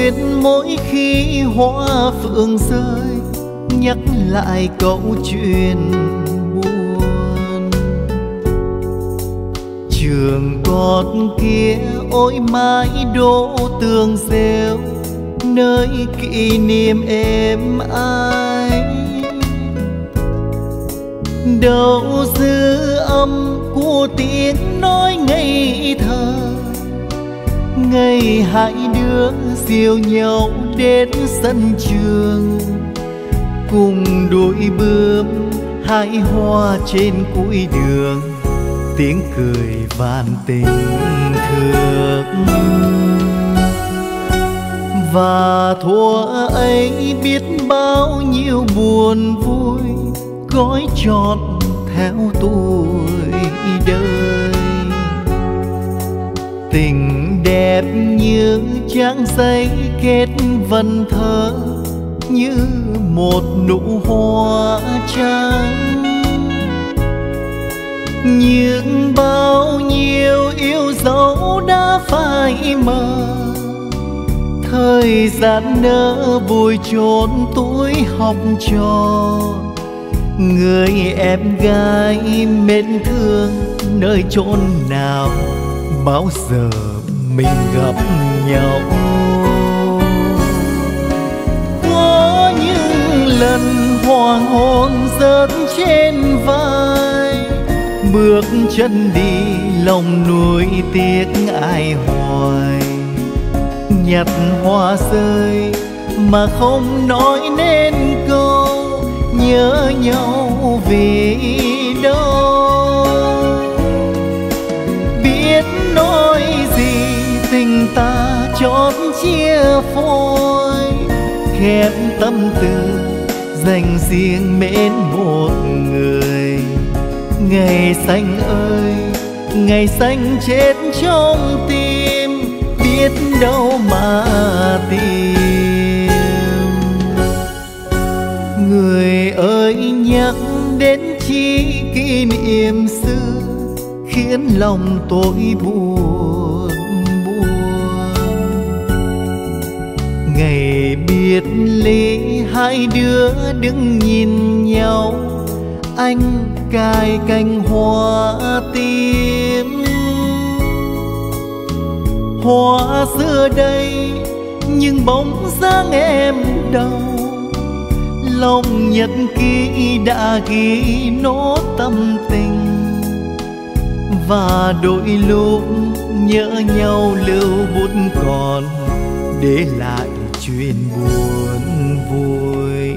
duyên mỗi khi hoa phượng rơi, nhắc lại câu chuyện buồn. Trường con kia ôi mãi đỗ tường rêu, nơi kỷ niệm êm ái. Đâu dư âm của tiếng nói ngây thơ, ngày hai đứa dìu nhau đến sân trường, cùng đuổi bướm hái hoa trên cuối đường, tiếng cười van tình thương. Và thuở ấy biết bao nhiêu buồn vui, gói trọn theo tuổi đời. Tình đẹp như trang giấy kết vần thơ, như một nụ hoa trắng. Nhưng bao nhiêu yêu dấu đã phai mờ, thời gian nỡ vùi chôn tuổi học trò. Người em gái mến thương nơi chốn nào, bao giờ mình gặp nhau. Có những lần hoàng hôn rớt trên vai, bước chân đi lòng nuối tiếc ai hoài. Nhặt hoa rơi mà không nói nên câu, nhớ nhau vì đâu. Biết nói gì tình ta chót chia phôi, khép tâm tư dành riêng mến một người. Ngày xanh ơi, ngày xanh chết trong tim, biết đâu mà tìm. Người ơi nhắc đến chi kỷ niệm xưa, khiến lòng tôi buồn buồn. Ngày biệt ly hai đứa đứng nhìn nhau, anh cài cành hoa tím. Hoa xưa đây nhưng bóng dáng em đâu, lòng nhật ký đã ghi nốt tâm tình. Và đôi lúc nhớ nhau lưu bút còn, để lại chuyện buồn vui.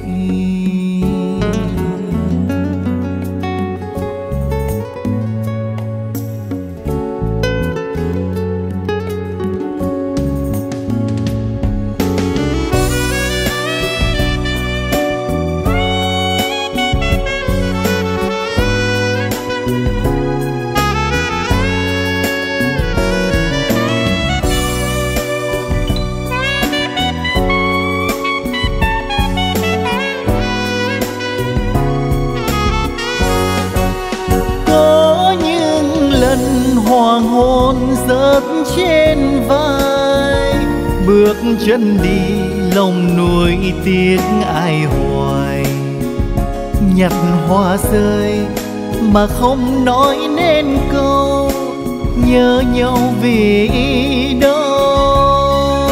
Hoàng hôn rớt trên vai, bước chân đi lòng nuối tiếc ai hoài. Nhặt hoa rơi mà không nói nên câu, nhớ nhau vì đâu.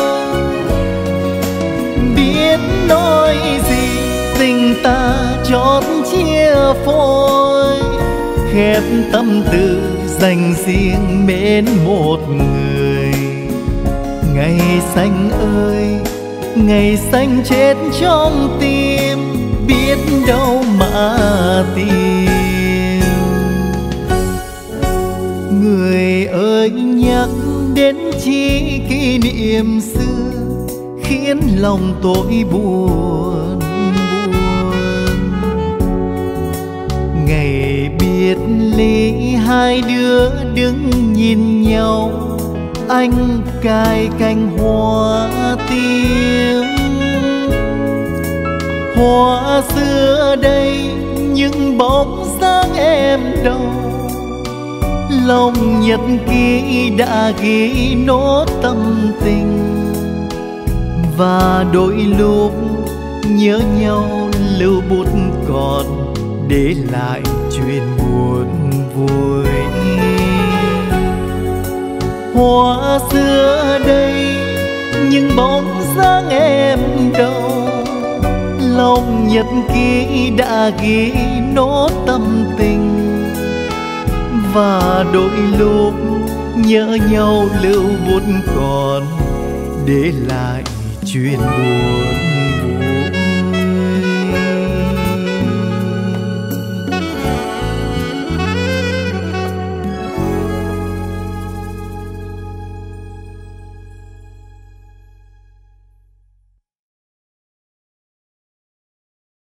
Biết nói gì tình ta chót chia phôi, khép tâm tư dành riêng mến một người. Ngày xanh ơi, ngày xanh chết trong tim, biết đâu mà tìm. Người ơi nhắc đến chi kỷ niệm xưa, khiến lòng tôi buồn buồn. Ngày biệt ly hai đứa đứng nhìn nhau, anh cài cành hoa tím. Hoa xưa đây nhưng bóng dáng em đâu, lòng nhật ký đã ghi nốt tâm tình. Và đôi lúc nhớ nhau lưu bút còn để lại chuyện buồn vui. Hoa xưa đây nhưng bóng dáng em đâu, lòng nhật ký đã ghi nốt tâm tình. Và đôi lúc nhớ nhau lưu bút còn để lại chuyện buồn